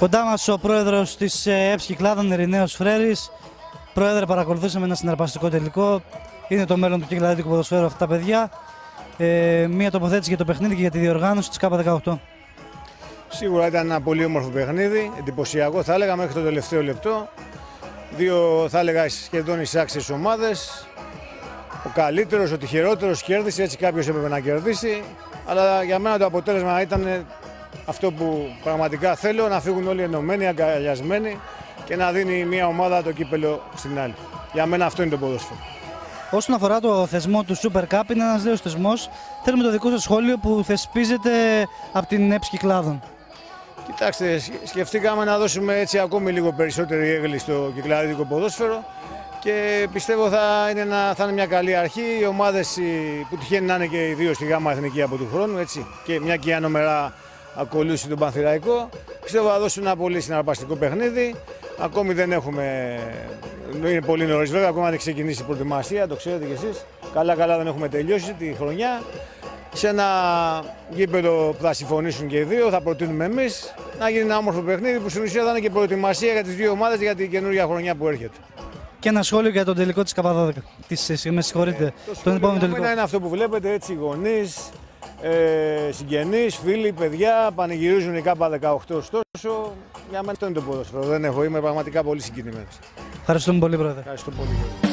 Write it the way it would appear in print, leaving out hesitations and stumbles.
Κοντά μας ο πρόεδρος της ΕΠΣ Κυκλάδων, Ειρηναίος Φρέρης. Πρόεδρε, παρακολουθήσαμε ένα συναρπαστικό τελικό. Είναι το μέλλον του κυκλαδικού ποδοσφαίρου αυτά τα παιδιά. Μία τοποθέτηση για το παιχνίδι και για τη διοργάνωση της K18. Σίγουρα ήταν ένα πολύ όμορφο παιχνίδι, εντυπωσιακό θα έλεγα μέχρι το τελευταίο λεπτό. Δύο θα έλεγα σχεδόν εισάξιες ομάδες. Ο καλύτερος, ο τυχερότερος κέρδισε, έτσι κάποιος έπρεπε να κερδίσει. Αλλά για μένα το αποτέλεσμα ήταν αυτό που πραγματικά θέλω, να φύγουν όλοι ενωμένοι, αγκαλιασμένοι και να δίνει μια ομάδα το κύπελο στην άλλη. Για μένα αυτό είναι το ποδόσφαιρο. Όσον αφορά το θεσμό του Super Cup, είναι ένας νέος θεσμός. Θέλουμε το δικό σας σχόλιο που θεσπίζεται από την ΕΠΣ Κυκλάδων. Κοιτάξτε, σκεφτήκαμε να δώσουμε έτσι ακόμη λίγο περισσότερη έγκλη στο κυκλαδικό ποδόσφαιρο και πιστεύω θα είναι μια καλή αρχή. Οι ομάδες που τυχαίνει να είναι και οι δύο στη ΓΑΜΑ Εθνική από του χρόνου, έτσι, και μια και η Άνω Μερά ακολούθησε τον Πανθηραϊκό, πιστεύω θα δώσουν ένα πολύ συναρπαστικό παιχνίδι. Ακόμη δεν έχουμε, είναι πολύ νωρίς βέβαια, ακόμα δεν έχει ξεκινήσει η προετοιμασία, το ξέρετε κι εσείς. Καλά δεν έχουμε τελειώσει τη χρονιά. Σε ένα γήπεδο που θα συμφωνήσουν και οι δύο, θα προτείνουμε εμείς να γίνει ένα όμορφο παιχνίδι που στην ουσία θα είναι και προετοιμασία για τις δύο ομάδες για την καινούργια χρονιά που έρχεται. Και ένα σχόλιο για τον τελικό της K12. Με συγχωρείτε. Τον επόμενο τελικό. Είναι αυτό που βλέπετε, έτσι, γονείς, συγγενείς, φίλοι, παιδιά πανηγυρίζουν η K18, ωστόσο για μένα αυτό είναι το ποδόσφαιρο. Είμαι πραγματικά πολύ συγκινημένος. Ευχαριστούμε πολύ, πρόεδρε. Ευχαριστώ πολύ.